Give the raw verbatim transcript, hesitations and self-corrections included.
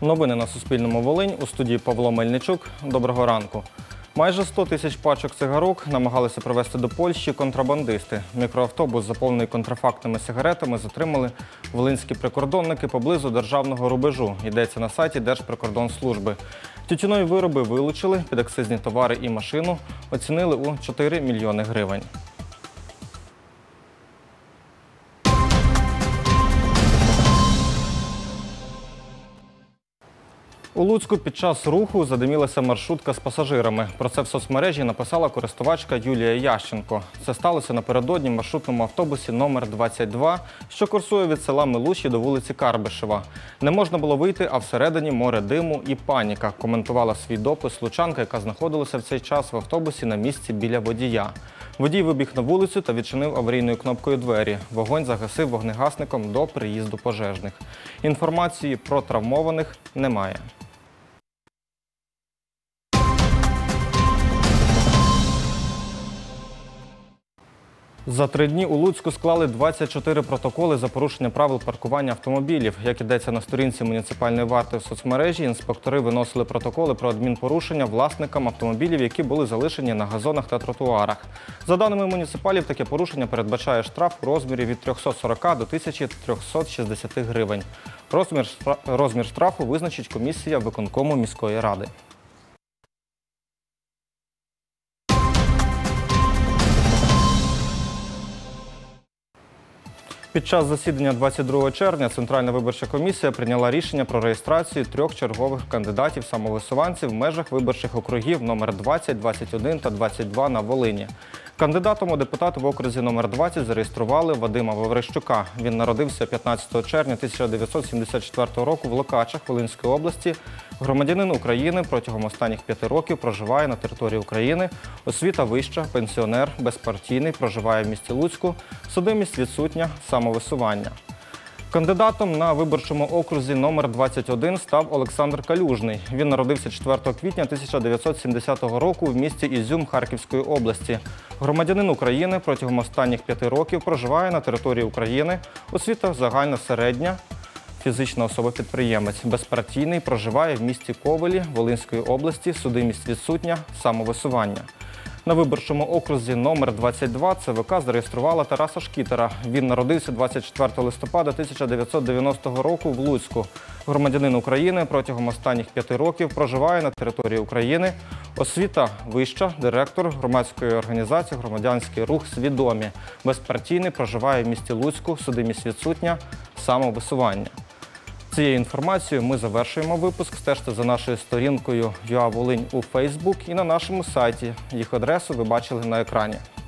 Новини на Суспільному Волинь. У студії Павло Мельничук. Доброго ранку. Майже сто тисяч пачок цигарок намагалися привезти до Польщі контрабандисти. Мікроавтобус, заповнений контрафактними сигаретами, затримали волинські прикордонники поблизу державного рубежу. Йдеться на сайті Держприкордонслужби. Тютюнові вироби вилучили, підакцизні товари і машину оцінили у чотири мільйони гривень. У Луцьку під час руху задимілася маршрутка з пасажирами. Про це в соцмережі написала користувачка Юлія Ященко. Це сталося напередодні в маршрутному автобусі номер двадцять два, що курсує від села Милуші до вулиці Карбишева. Не можна було вийти, а всередині море диму і паніка, коментувала свій допис лучанка, яка знаходилася в цей час в автобусі на місці біля водія. Водій вибіг на вулицю та відчинив аварійною кнопкою двері. Вогонь загасив вогнегасником до приїзду пожежних. Інформації про травмованих немає. За три дні у Луцьку склали двадцять чотири протоколи за порушення правил паркування автомобілів. Як йдеться на сторінці муніципальної варти в соцмережі, інспектори виносили протоколи про адмінпорушення власникам автомобілів, які були залишені на газонах та тротуарах. За даними муніципалів, таке порушення передбачає штраф у розмірі від трьохсот сорока до тисячі трьохсот шістдесяти гривень. Розмір, розмір штрафу визначить комісія виконкому міської ради. Під час засідання двадцять другого червня Центральна виборча комісія прийняла рішення про реєстрацію трьох чергових кандидатів-самовисуванців в межах виборчих округів номер двадцять, двадцять один та двадцять два на Волині. Кандидатом у депутати в окрузі номер двадцять зареєстрували Вадима Ваврищука. Він народився п'ятнадцятого червня тисяча дев'ятсот сімдесят четвертого року в Локачах Волинської області. Громадянин України, протягом останніх п'яти років проживає на території України. Освіта вища, пенсіонер, безпартійний, проживає в місті Луцьку. Судимість відсутня, самовисування. Кандидатом на виборчому окрузі номер двадцять один став Олександр Калюжний. Він народився четвертого квітня тисяча дев'ятсот сімдесятого року в місті Ізюм Харківської області. Громадянин України, протягом останніх п'яти років проживає на території України. Освіта загальна середня, фізична особа-підприємець. Безпартійний, проживає в місті Ковелі Волинської області. Судимість відсутня, самовисування. На виборчому окрузі номер двадцять два ЦВК зареєструвала Тараса Шкітера. Він народився двадцять четвертого листопада тисяча дев'ятсот дев'яностого року в Луцьку. Громадянин України, протягом останніх п'яти років проживає на території України. Освіта вища, директор громадської організації «Громадянський рух Свідомі». Безпартійний, проживає в місті Луцьку. Судимість відсутня, самовисування. Цією інформацією ми завершуємо випуск. Стежте за нашою сторінкою ю а Волинь у Фейсбук і на нашому сайті. Їх адресу ви бачили на екрані.